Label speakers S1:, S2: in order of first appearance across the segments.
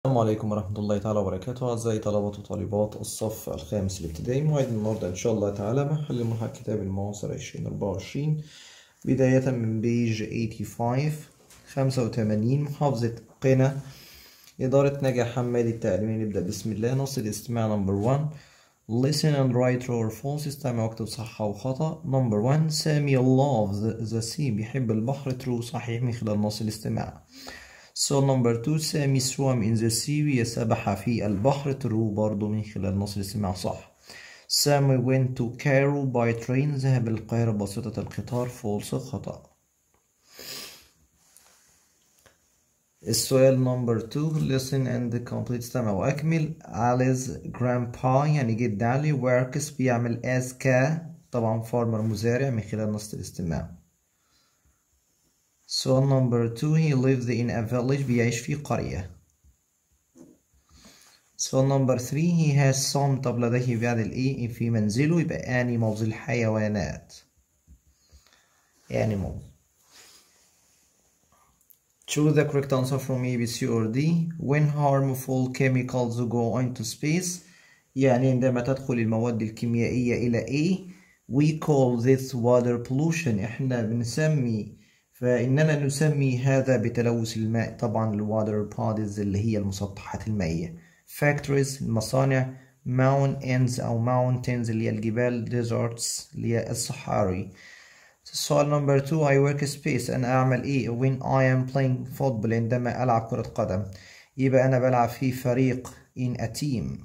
S1: السلام عليكم ورحمة الله تعالى وبركاته. أعزائي طلبة وطالبات الصف الخامس الابتدائي، موعد النهاردة إن شاء الله تعالى مع حل ملحق كتاب المعاصر 2024 بداية من بيج 85 محافظة قنا، إدارة نجا حمادي التعليمية. نبدأ بسم الله. نص الاستماع نمبر 1 listen and write true or false. استمع واكتب صح أو خطأ. نمبر 1 سامي loves the sea، بيحب البحر. true، صحيح من خلال نص الاستماع. So number 2 سامي swam in the sea، يسبح في البحر. true برضو من خلال نص الاستماع، صح. سامي went to Cairo by train، ذهب القاهرة بواسطة القطار. false، خطأ. السؤال number 2 listen and complete. استمع وأكمل. Ali's grandpa يعني جد علي works بيعمل as طبعا farmer مزارع من خلال نص الاستماع. سؤال number 2 he lives in a village، بيعيش في قرية. سؤال number 3 he has some، طب لديه بعض الايه في منزله، يبقى animals الحيوانات. animal. Choose the correct answer from A, B, C or D. When harmful chemicals go into space، يعني عندما تدخل المواد الكيميائية إلى A. We call this water pollution، احنا فإننا نسمي هذا بتلوث الماء. طبعا الwater bodies اللي هي المسطحات المائية. factories المصانع. mountains أو mountains اللي هي الجبال. deserts اللي هي الصحاري. السؤال نمبر 2 I work space، أنا أعمل إيه when I am playing football، عندما ألعب كرة قدم، يبقى أنا بلعب في فريق in a team.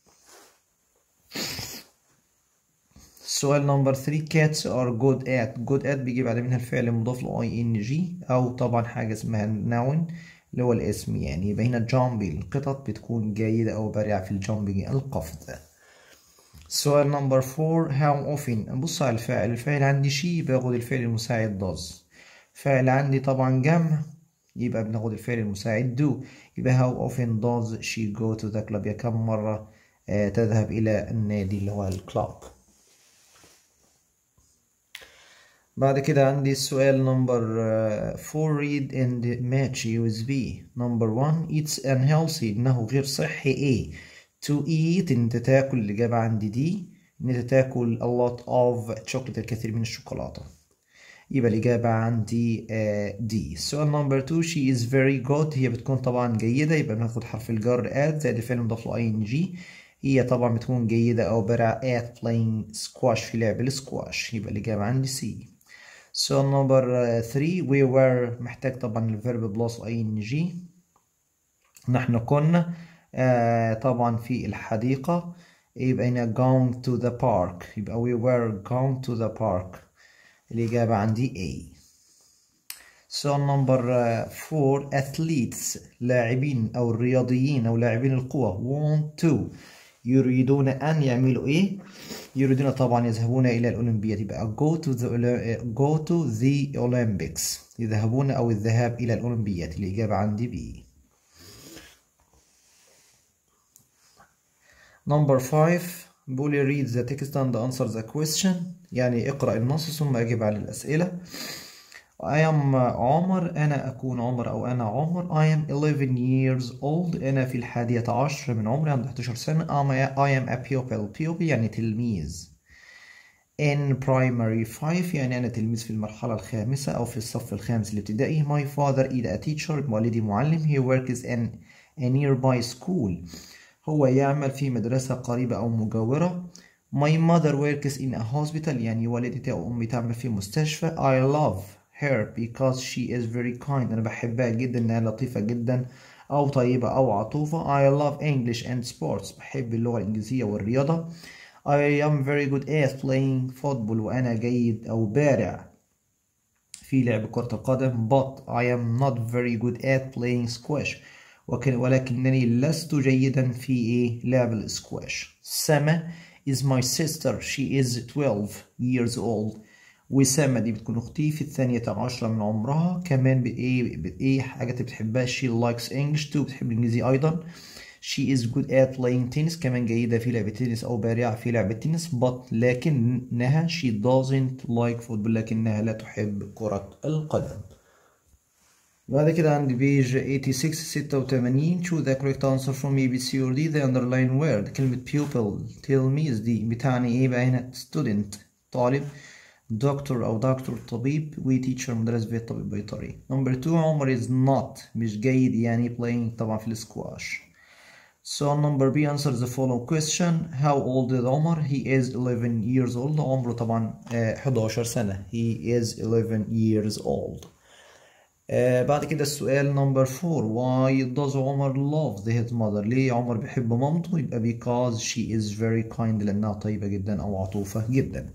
S1: السؤال نمبر 3 cats are good at بيجي بعد منها الفعل مضاف ل ing أو طبعا حاجة اسمها noun اللي هو الاسم يعني. يبقى هنا jumping، القطط بتكون جيدة أو بارعة في الجامبينج القفز. السؤال نمبر 4 how often، نبص على الفاعل عندي شي باخد الفعل المساعد does. فاعل عندي طبعا جمع، يبقى بناخد الفعل المساعد do. يبقى how often does she go to the club، يا كم مرة تذهب إلى النادي اللي هو الكلاب. بعد كده عندي السؤال نمبر 4 read and match USB. نمبر 1 it's unhealthy، إنه غير صحي. A to eat، إن أنت تاكل، الإجابة عندي دي، إن أنت تاكل a lot of chocolate، الكثير من الشوكولاتة، يبقى الإجابة عندي دي. السؤال نمبر 2 she is very good، هي بتكون طبعا جيدة، يبقى بناخد حرف الجر at زائد الفعل المضاف له ing. هي طبعا بتكون جيدة أو بارعة at playing squash، في لعب السكواش، يبقى الإجابة عندي سي. سؤال نمبر 3 we were، محتاج طبعا الفيرب بلس ing. نحن كنا طبعا في الحديقة، يبقى هنا going to the park، يبقى we were going to the park، الإجابة عندي A. سؤال نمبر 4 athletes، لاعبين أو الرياضيين أو لاعبين القوى want to، يريدون أن يعملوا إيه؟ يريدون طبعا يذهبون إلى الأولمبياد، يبقى go to the Olympics، يذهبون أو الذهاب إلى الأولمبياد، الإجابة عندي B. نمبر 5 بيقول read the text and answer the question، يعني اقرأ النص ثم أجب على الأسئلة. I am عمر، أنا أكون عمر أو أنا عمر. I am 11 years old، أنا في 11 من عمري، عندي 11 سنة. I am a pupil يعني تلميذ. in primary 5 يعني أنا تلميذ في المرحلة الخامسة أو في الصف الخامس الابتدائي. My father is a teacher، والدي معلم. He works in a nearby school، هو يعمل في مدرسة قريبة أو مجاورة. My mother works in a hospital، يعني والدتي أو أمي تعمل في مستشفى. I love her because she is very kind، أنا بحبها جدا، إنها لطيفة جدا أو طيبة أو عطوفة. I love English and sports، بحب اللغة الإنجليزية والرياضة. I am very good at playing football، وأنا جيد أو بارع في لعب كرة القدم. But I am not very good at playing squash، ولكنني لست جيدا في لعب السكواش. سما is my sister، she is 12 years old، وسما دي بتكون أختي في 12 من عمرها. كمان حاجة بتحبها. she likes English too، بتحب الإنجليزي أيضا. she is good at playing tennis، كمان جيدة في لعب التنس أو بارعة في لعب التنس. but لكنها she doesn't like football، لكنها لا تحب كرة القدم. بعد كده عندي بيج 86 choose the correct answer from A B C or D the underline word. كلمة pupil تلميذ دي بتعني ايه بقى هنا؟ student طالب، دكتور أو دكتور طبيب، وteacher مدرس طبيب بيطري. number 2 عمر is not مش جيد يعني playing طبعا في السكواش. So number B answers the following question. How old is Omar? He is 11 years old. عمره طبعا 11 سنة. He is 11 years old. بعد كده السؤال number 4. Why does Omar love his mother? ليه عمر بيحب مامته؟ يبقى because she is very kind لأنها طيبة جدا أو عطوفة جدا.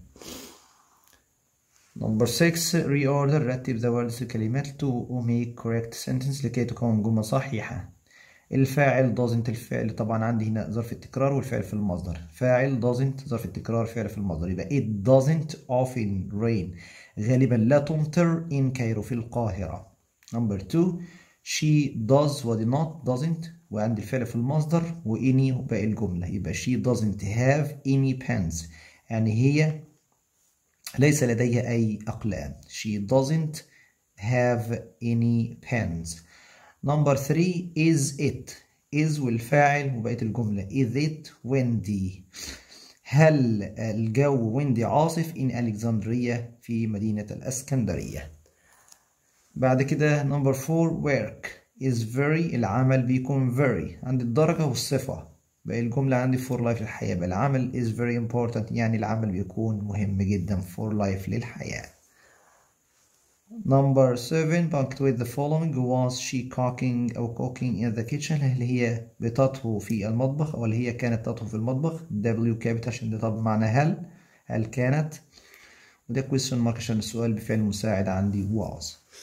S1: number 6. reorder رتب the words الكلمات to make correct sentence لكي تكون جملة صحيحة. الفاعل doesn't الفعل طبعا عندي هنا ظرف التكرار والفعل في المصدر. فاعل doesn't ظرف التكرار فعل في المصدر. يبقى it doesn't often rain غالبا لا تمطر in كايرو في القاهرة. number 2 she does ودي not doesn't وعندي الفعل في المصدر واني وباقي الجملة. يبقى she doesn't have any pens يعني هي ليس لديها أي أقلام. she doesn't have any pens. number 3 is it is والفاعل وبقية الجملة is it windy هل الجو windy عاصف in ألكسندرية في مدينة الإسكندرية. بعد كده number 4 work is very العمل بيكون very عند الدرجة والصفة. بقى الجملة عندي for life للحياة. بقى العمل is very important يعني العمل بيكون مهم جدا for life للحياة. number 7 punctuate the following. was she cooking أو cooking in the kitchen هل هي بتطهو في المطبخ أو هل هي كانت تطهو في المطبخ. W capital عشان ده طب معنى هل كانت. وده question mark عشان السؤال بفعل مساعد عندي was.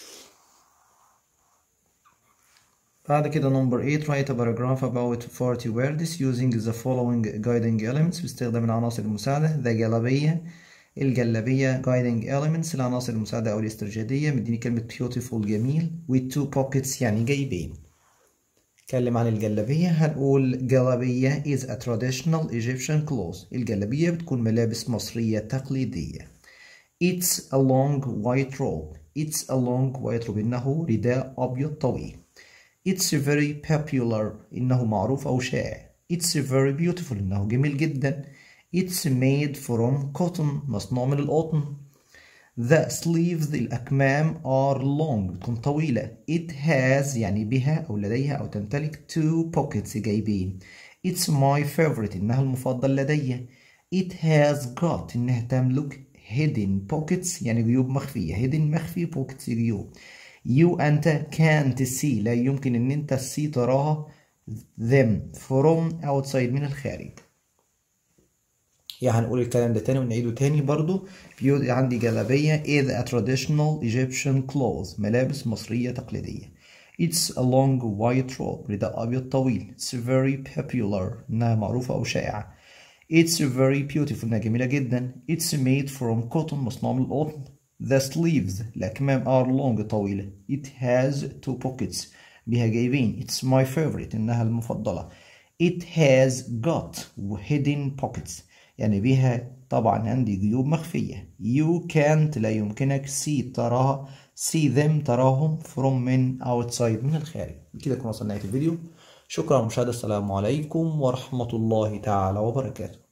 S1: بعد كده number 8 write a paragraph about 40 words using the following guiding elements باستخدام العناصر المساعدة. الجلابية guiding elements العناصر المساعدة أو الاسترشادية. مديني كلمة beautiful جميل with 2 pockets يعني جيبين. نتكلم عن الجلابية هنقول جلابية is a traditional Egyptian clothes. الجلابية بتكون ملابس مصرية تقليدية. it's a long white robe إنه رداء أبيض طويل. it's very popular إنه معروف أو شائع. it's very beautiful إنه جميل جدا. it's made from cotton مصنوع من القطن. the sleeves الأكمام are long بتكون طويلة. it has يعني بها أو لديها أو تمتلك 2 pockets جيبين. it's my favorite إنها المفضل لدي. it has got إنها تملك hidden pockets يعني جيوب مخفية. hidden مخفي pockets جيوب. you أنت can't see لا يمكن إن أنت see تراها them from outside من الخارج. يعني هنقول الكلام ده تاني ونعيده تاني برضو. عندي جلابية is a traditional Egyptian clothes ملابس مصرية تقليدية. it's a long white robe رداء أبيض طويل. it's very popular إنها معروفة أو شائعة. it's very beautiful إنها جميلة جدا. it's made from cotton مصنوع من القطن. the sleeves الأكمام are long طويلة. it has 2 pockets بها جيبين. it's my favorite إنها المفضلة. it has got hidden pockets يعني بها طبعا عندي جيوب مخفية. you can't لا يمكنك see تراها see them تراهم from من outside من الخارج. كده كنا وصلنا لنهاية الفيديو. شكرا للمشاهدة. السلام عليكم ورحمة الله تعالى وبركاته.